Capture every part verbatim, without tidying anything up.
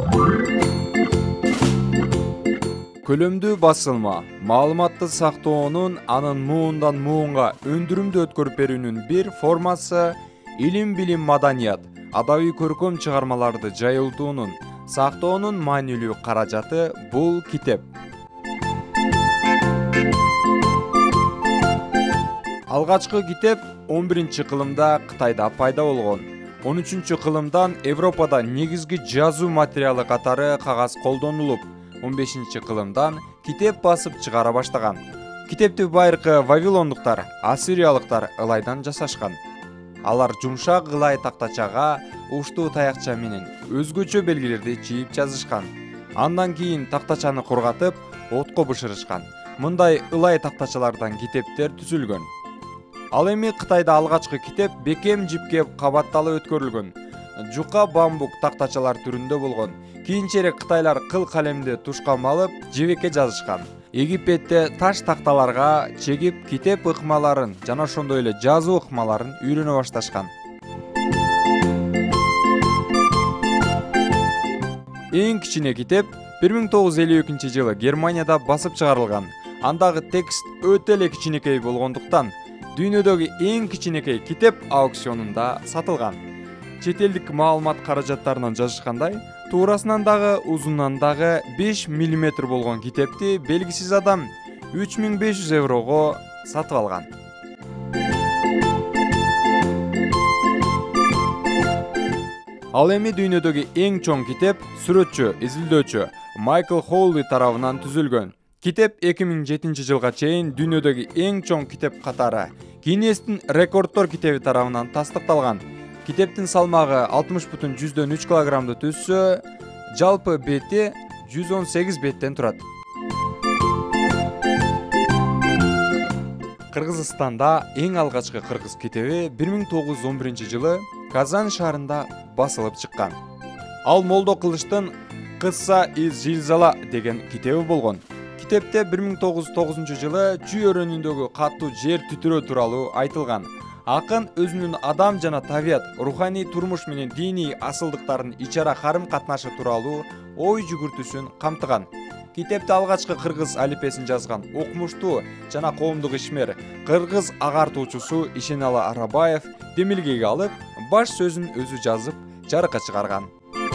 Көлөмдүү басылма, маалыматты сактоонун анын муундан муунга өндүрүмдүү өткөрүп берүүнүн бир формасы илим билим маданият, адабий көркөм чыгармаларды жайылтуунун, сактоонун маанилүү каражаты бул китеп. Алгачкы китеп он биринчи кылымда Кытайда пайда болгон. он үчүнчү кылымдан Европада негизги жазуу материалы катары кагаз колдонулуп, он бешинчи кылымдан китеп басып чыгара баштаган. Китепти байыркы вавилондуктар, ассириялыктар ылайдан жасашкан. Алар жумшак ылай тактачага уштуу таякча менен өзгөчө белгилерди чийип жазышкан. Андан кийин тактачаны кургатып, отко бышырышкан. Мындай ылай тактачалардан китептер түзүлгөн. Ал эми Кытайда алгачкы китеп бекем жипке кабатталып өткөрүлгөн. Жука бамбук тактачалар түрүндө болгон. Кийинчерээк кытайлар кыл калемди тушка малып, жебекке жазышкан. Египетте таш такталарга чегип китеп ыкмаларын жана ошондой эле жазуу ыкмаларын үйрөнө башташкан. Эң кичине китеп бир миң тогуз жүз элүү экинчи жылы Германияда басып чыгарылган. Андагы текст өтө эле кичинекей болгондуктан дүйнөдөгү эң кичинекей китеп аукционунда сатылган. Чет элдик маалымат каражаттарынан жазышкандай, туурасынан дагы узунунан дагы беш миллиметр болгон китепти белгисиз адам үч миң беш жүз еврого сатып алган. Ал эми дүйнөдөгү эң чоң китеп сүрөтчү, изилдөөчү Майкл Хоулли тарабынан түзүлгөн. Китеп эки миң жетинчи жылга чейин дүйнөдөгү эң чоң китеп катары Гиннестин рекорддор китеби тарабынан тастыкталган. Китептин салмагы алтымыш бүтүн жүздөн үч килограммды түзсө, жалпы бети жүз он сегиз беттен турат. Кыргызстанда эң алгачкы кыргыз китеби бир миң тогуз жүз он биринчи жылы Казан шаарында басылып чыккан. Ал Молдо Кылычтын Кысса из Зилзала деген китеби болгон. Китепте бир миң тогуз жүз тогузунчу жылы Чүй өрөөнүндөгү катуу жер титирөө тууралуу айтылган. Акын өзүнүн адам жана табият, руханий турмуш менен диний асылдыктардын ичара карым катнашы тууралуу ой жүгүртүүсүн камтыган. Китепти алгачкы кыргыз алифбесин жазган окумуштуу жана коомдук ишмер, кыргыз агартуучусу Ишеналы Арабаев демилгеге алып, баш сөзүн өзү жазып, жарыкка чыгарган.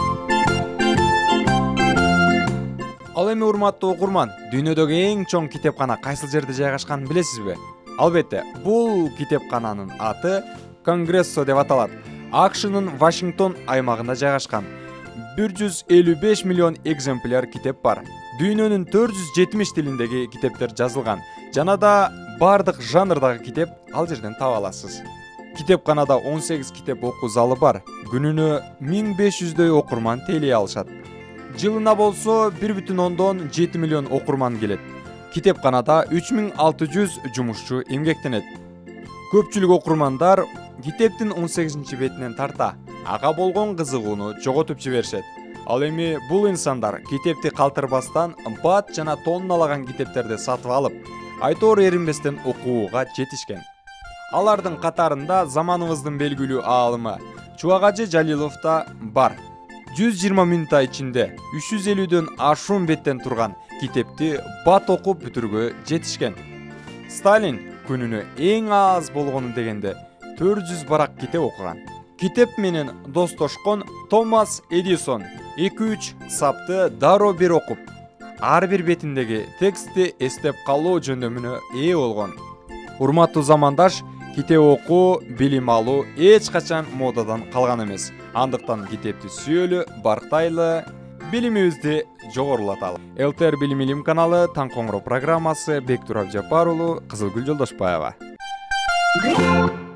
Ал эми урматтуу окурман, дүйнөдөгү эң чоң китепкана кайсыл жерде жайгашканын билесизби? Албетте, бул китепкананын аты Конгрессо деп аталат. АКШнын Вашингтон аймагында жайгашкан. бир жүз элүү беш миллион экземпляр китеп бар. Дүйнөнүн төрт жүз жетимиш тилиндеги китептер жазылган. Жана да бардык жанрдагы китеп ал жерден таба аласыз. Китепканада он сегиз китеп окуу залы бар. Күнүнө миң беш жүздөй окурман тейлей алышат. Жылына болсо бир бүтүн ондон жети миллион окурман келет. Китепканада үч миң алты жүз жумушчу эмгектенет. Көпчүлүк окурмандар китептин он сегизинчи бетинен тарта ага болгон кызыгууну жоготуп жиберишет. Ал эми бул инсандар китепти калтырбастан бат жана тонналаган китептерди сатып алып, айтор эринбестен окууга жетишкен. Алардын катарында заманыбыздын белгилүү аалымы Чубагажы Жалилов да бар. жүз жыйырма мүнөт ичинде үч жүз элүүдөн ашуун беттен турган китепти бат окуп бүтүргө жетишкен. Сталин күнүнө эң аз болгону дегенде төрт жүз барак китеп окуган. Китеп менен достошкон Томас Эдисон эки үч сапты дароо бир окуп, ар бир бетиндеги текстти эстеп калуу жөндөмүнө ээ болгон. Урматтуу замандаш, китеп окуу, билим алуу эч качан модадан калган эмес. Андыктан китепти сүйөлү, барктайлы, билимибизди жогорулаталы. ЛТР Билим Илим каналы Таң Коңгуроо программасы, Бектур Абжапар уулу, Кызылгүл Жолдошбаева.